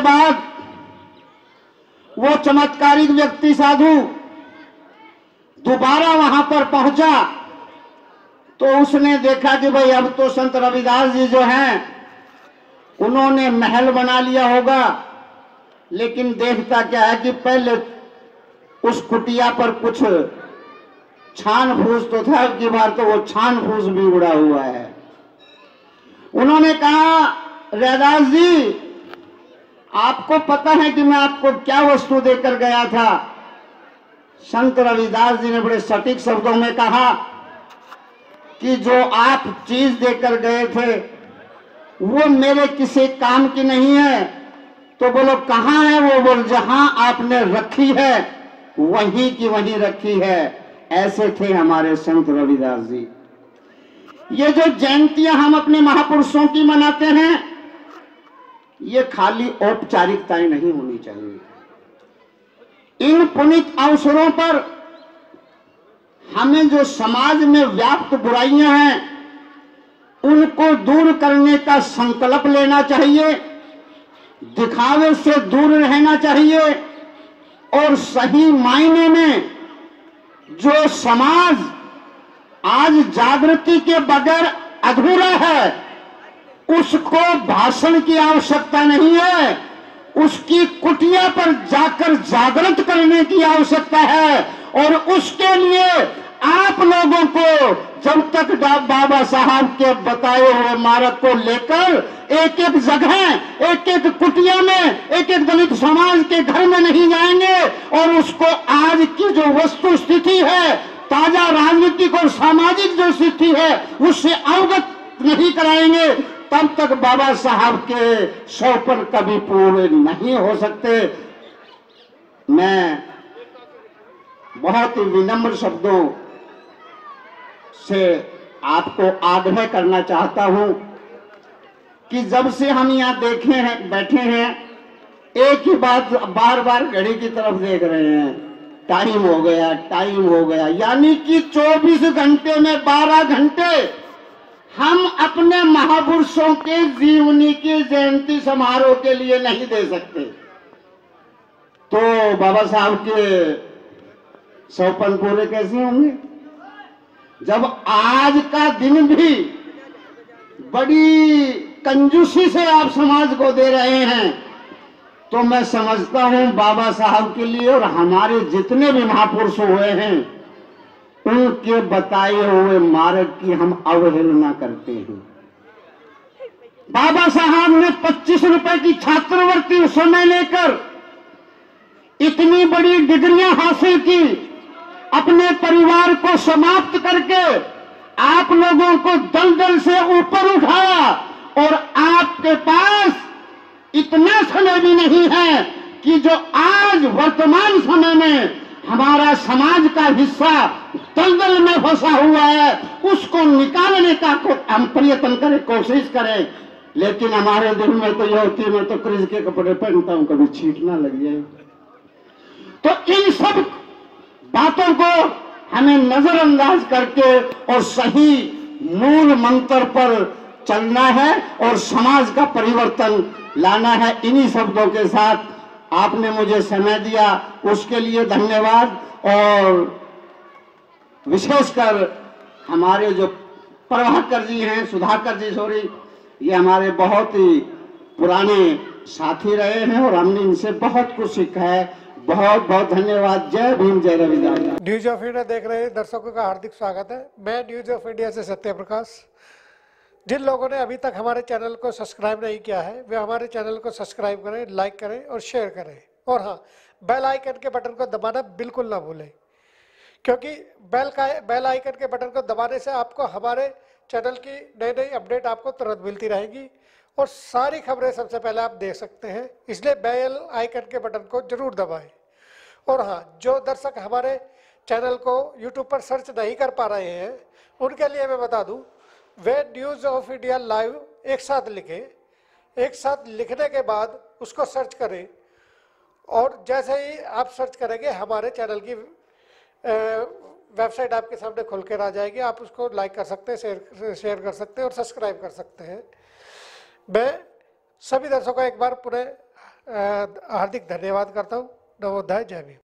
बाद वो चमत्कारिक व्यक्ति साधु दोबारा वहां पर पहुंचा तो उसने देखा कि भाई अब तो संत रविदास जी जो हैं उन्होंने महल बना लिया होगा, लेकिन देखता क्या है कि पहले उस कुटिया पर कुछ छान फूस तो था, अब की बार तो वो छान फूस भी उड़ा हुआ है। उन्होंने कहा, रविदास जी आपको पता है कि मैं आपको क्या वस्तु देकर गया था? संत रविदास जी ने बड़े सटीक शब्दों में कहा कि जो आप चीज देकर गए थे वो मेरे किसी काम की नहीं है। तो बोलो कहाँ है वो? बोल जहां आपने रखी है वहीं की वहीं रखी है। ऐसे थे हमारे संत रविदास जी। ये जो जयंतियां हम अपने महापुरुषों की मनाते हैं ये खाली औपचारिकताएं नहीं होनी चाहिए। इन पुनीत अवसरों पर हमें जो समाज में व्याप्त बुराइयां हैं उनको दूर करने का संकल्प लेना चाहिए, दिखावे से दूर रहना चाहिए और सही मायने में जो समाज आज जागृति के बगैर अधूरा है उसको भाषण की आवश्यकता नहीं है, उसकी कुटिया पर जाकर जागृत करने की आवश्यकता है। और उसके लिए आप लोगों को जब तक बाबा साहब के बताए हुए मार्ग को लेकर एक एक जगह, एक एक कुटिया में, एक एक दलित समाज के घर में नहीं जाएंगे और उसको आज की जो वस्तु स्थिति है, ताजा राजनीतिक और सामाजिक जो स्थिति है उससे अवगत नहीं कराएंगे, तब तक बाबा साहब के सौपन कभी पूरे नहीं हो सकते। मैं बहुत ही विनम्र शब्दों से आपको आग्रह करना चाहता हूं कि जब से हम यहाँ बैठे हैं एक ही बात बार बार घड़ी की तरफ देख रहे हैं, टाइम हो गया, टाइम हो गया। यानी कि 24 घंटे में 12 घंटे हम अपने महापुरुषों के जीवनी की जयंती समारोह के लिए नहीं दे सकते। तो बाबा साहब के सौपन पूरे कैसे होंगे जब आज का दिन भी बड़ी कंजूसी से आप समाज को दे रहे हैं? तो मैं समझता हूं बाबा साहब के लिए और हमारे जितने भी महापुरुष हुए हैं उनके बताए हुए मार्ग की हम अवहेलना करते हैं। बाबा साहब ने 25 रुपए की छात्रवृत्ति उस समय लेकर इतनी बड़ी डिग्रियां हासिल की, अपने परिवार को समाप्त करके आप लोगों को दलदल से ऊपर उठाया और आपके पास इतना समय भी नहीं है कि जो आज वर्तमान समय में हमारा समाज का हिस्सा दलदल में फंसा हुआ है उसको निकालने का हम प्रयत्न करें, कोशिश करें। लेकिन हमारे दिल में तो यह होती है मैं तो क्रिज के कपड़े पहनता हूं, कभी छीट ना लग जाए। तो इन सब बातों को हमें नजरअंदाज करके और सही मूल मंत्र पर चलना है और समाज का परिवर्तन लाना है। इन्हीं शब्दों के साथ आपने मुझे समय दिया उसके लिए धन्यवाद। और विशेषकर हमारे जो प्रभाकर जी हैं, सुधाकर जी सॉरी, ये हमारे बहुत ही पुराने साथी रहे हैं और हमने इनसे बहुत कुछ सीखा है। बहुत बहुत धन्यवाद। जय भीम, जय रविदास। न्यूज ऑफ इंडिया देख रहे दर्शकों का हार्दिक स्वागत है। मैं न्यूज ऑफ इंडिया से सत्य प्रकाश। जिन लोगों ने अभी तक हमारे चैनल को सब्सक्राइब नहीं किया है वे हमारे चैनल को सब्सक्राइब करें, लाइक करें और शेयर करें। और हाँ, बेल आइकन के बटन को दबाना बिल्कुल ना भूलें, क्योंकि बेल आइकन के बटन को दबाने से आपको हमारे चैनल की नई नई अपडेट आपको तुरंत मिलती रहेगी और सारी खबरें सबसे पहले आप देख सकते हैं। इसलिए बेल आइकन के बटन को जरूर दबाएं। और हाँ, जो दर्शक हमारे चैनल को यूट्यूब पर सर्च नहीं कर पा रहे हैं उनके लिए मैं बता दूं, वे न्यूज़ ऑफ इंडिया लाइव एक साथ लिखें। एक साथ लिखने के बाद उसको सर्च करें और जैसे ही आप सर्च करेंगे हमारे चैनल की वेबसाइट आपके सामने खुल कर आ जाएगी। आप उसको लाइक कर सकते हैं, शेयर कर सकते हैं और सब्सक्राइब कर सकते हैं। मैं सभी दर्शकों का एक बार पुनः हार्दिक धन्यवाद करता हूँ। नवोदय, जय भीम।